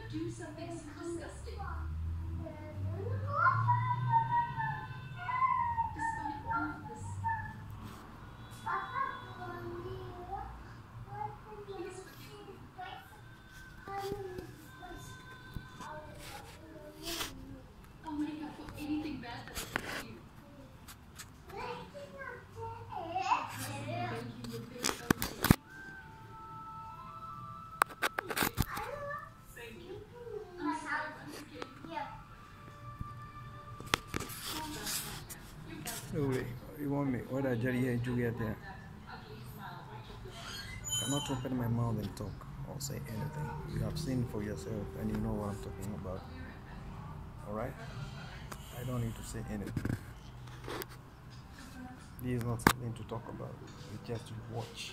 do something so disgusting. Despite all of this, please forgive me. I'll make up for anything bad that I did to you. Thank you, you're very kind. Thank you. I'm sorry once again. No way. You want me? What did Jerry here to get there? I'm not open my mouth and talk or say anything. You have seen for yourself and you know what I'm talking about. Alright? I don't need to say anything. This is not something to talk about. It's just to watch.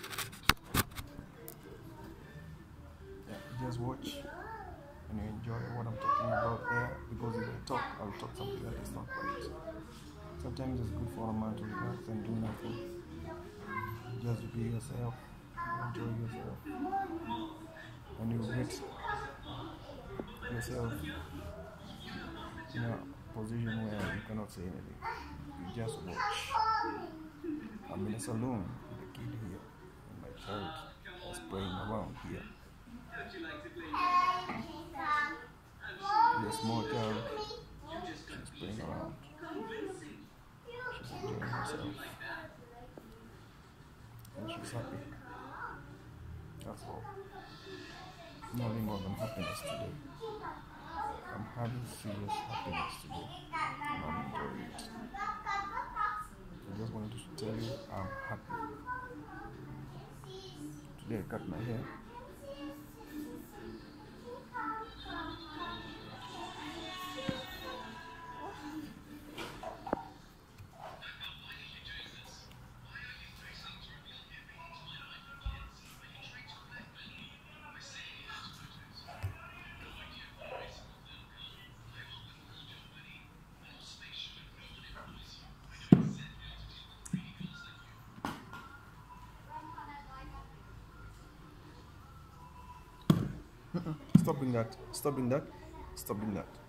Yeah, just watch and you enjoy what I'm talking about there, because if I talk, I'll talk something that is not right. Sometimes it's good for a man to relax and do nothing. Just be yourself, enjoy yourself, and you get yourself in a position where you cannot say anything. You just watch. I'm in a saloon with a kid here, and my child is playing around here. The small child, she's playing around. She's enjoying herself. And she's happy. That's all. Nothing more than happiness today. I'm having serious happiness today. And I'm enjoying it. I just wanted to tell you I'm happy. Today I cut my hair. Stop doing that. Stop doing that. Stop doing that.